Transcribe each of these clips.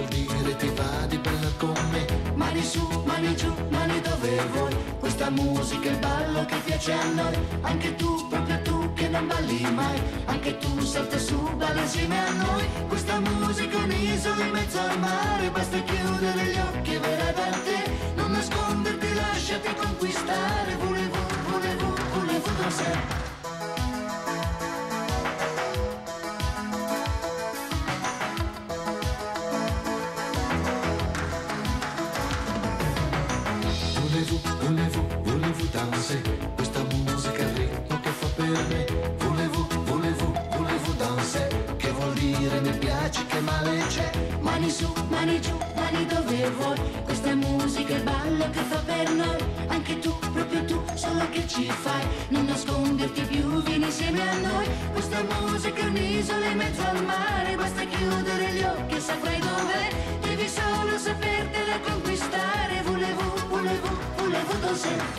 vuol dire ti va di ballare con me. Mani su, mani giù, mani dove vuoi. Questa musica è il ballo che piace a noi. Anche tu, proprio tu che non balli mai. Anche tu salta su, balla insieme a noi. Questa musica è un'isola in mezzo al mare. Basta chiudere gli occhi e verrà da te. Non nasconderti, lasciati conquistare. Volevo danzare. Volevo danse, questa musica il ritmo che fa per me. Volevo danse, che vuol dire mi piace, che male c'è. Mani su, mani giù, mani dove vuoi. Questa musica è il ballo che fa per noi. Anche tu, proprio tu, solo che ci fai. Non nasconderti più, vieni insieme a noi. Questa musica è un'isola in mezzo al mare. Basta chiudere gli occhi e saprai dov'è. Devi solo sapertela conquistare. Volevo danzare.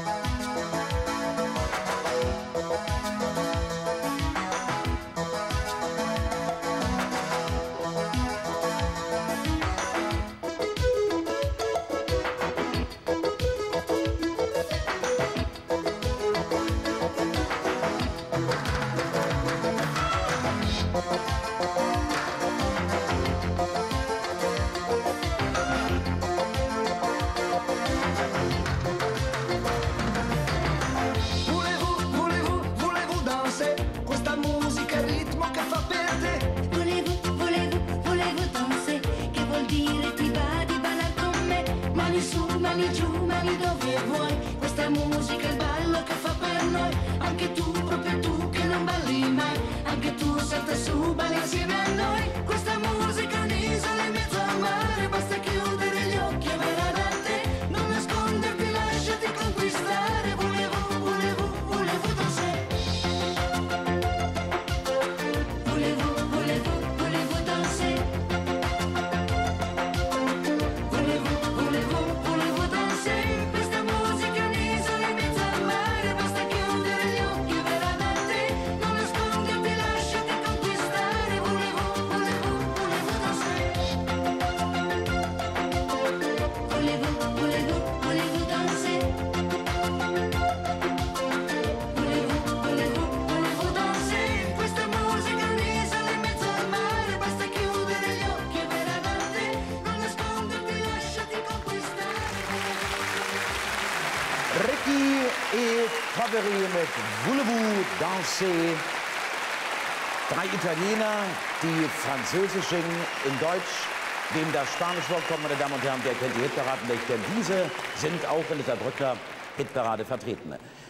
Mani giù, mani dove vuoi. Questa musica è il ballo che fa per noi. Anche tu, proprio tu che non balli mai. Anche tu salta su, balli insieme a noi. Questa musica è un'isola in mezzo al mare. Basta chiudere gli occhi e verrà da te. Non nasconderti, lasciati conquistare. Volevo danzare. Volevo danzare. Questa musica è un'isola in mezzo al mare. Basta chiudere gli occhi e verrà da te. Non nasconderti, lasciati conquistare. Volevo danzare. Volevo danzare. Volevo danzare. Questa musica è un'isola in mezzo al mare. Basta chiudere gli occhi e verrà da te. Non nasconderti, lasciati conquistare. Ricky e Poveri mit Voulez-vous danser. 3 Italiener, die Französisch singen, in Deutsch, dem das Spanisch vorkommt, meine Damen und Herren, der kennt die Hitparaden nicht, denn diese sind auch in der Saarbrücker Hitparade vertreten.